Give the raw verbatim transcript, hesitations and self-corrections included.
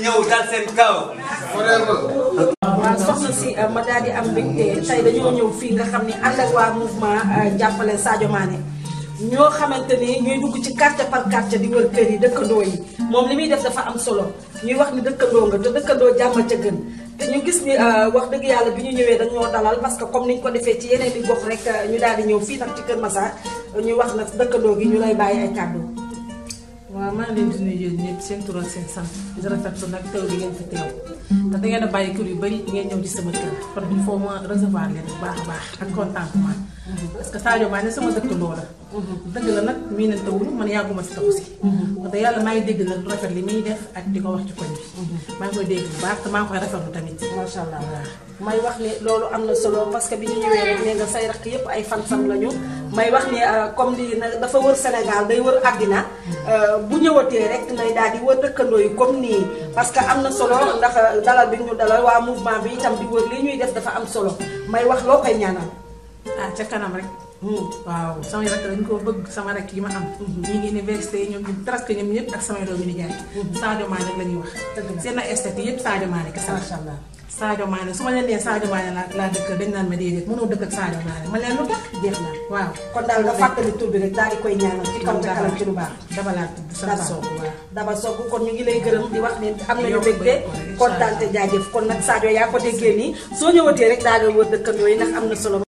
ñëw dal seen kaw. waaw soxna si ma daal di am mbégte tey dañoo ñëw fii nga xam ni ànd ak waa mouvement jàppale Sadio Mané ñoo xamante ni ñooy dugg ci quartier par quartier di wër kër yi dëkkandoo yi moom li muy def dafa am solo ñuy wax ni dëkkandoo nga te dëkkandoo jàmm ca gën te ñu gis ni wax dëgg yàlla bi ñu ñëwee dañoo dalal parce que comme niñ ko defee ci yeneen i gox rek ñu daal di ñëw fii nag ci Kër Massar ñuy wax nag dëkkandoo gi ñu lay bàyyi ay kàddu. waaw maa ngi leen di nuyu yéen ñëpp seen tur ak seen sant di rafetlu nag teew bi ngeen fi teew te da ngeen a bàyyi kër yu bëri ngeen ñëw ci sama kër kon il faut ma recevoir leen bu baax a baax ak contentement parce que Sadio Mané sama dëkkandoo la dëgg la nag miinante wuñu man yàgguma si taxu si wax dëgg yàlla maa ngi dégg nag lu rafet li muy def ak di ko wax ci koñ bi maa ngi koy dégg bu baax te maa ngi koy rafetlu tamit macha allah may wax ni loolu am na solo parce que bi ñu ñëwee rek nee nga say rakk yëpp ay fan-fan lañu may wax ni comme di dafa wër Sénégal day wër àddina bu ñëwatee rek nay daal di wër dëkkandoo yi comme nii parce que am na solo ndax dalal bi ñu dalal waa mouvement bi itam di wër li ñuy def dafa am solo may wax loo koy ñaanal. ah ca kanam rek. waaw sama rakk dañ ko bëgg sama rakk yi ma am. ñi ngi université ñoom ñu presque ñoom ñëpp ak samay doomi nijaay. Sadio Mané la ñuy wax. seen esthétique yëpp Sadio Mané kese. macha allah Sadio Mané su ma leen nee Sadio Mané laa laa dëkk dañ naan ma déedéet mënoo dëkk ak Sadio Mané ma leen lu tax jeex na waaw. kon daal nga fàttali tur bi rek daal di koy ñaanal ci kaw ca kanam ci lu baax. daba laa tudd sama soog waaw. daba soog kon ñu ngi lay gërëm di wax ne am nañu mbégte kontaan te jaajëf kon nag Sadio yaa ko déggee nii soo ñëwatee rek daal di wër dëkkandoo yi ndax am na solo.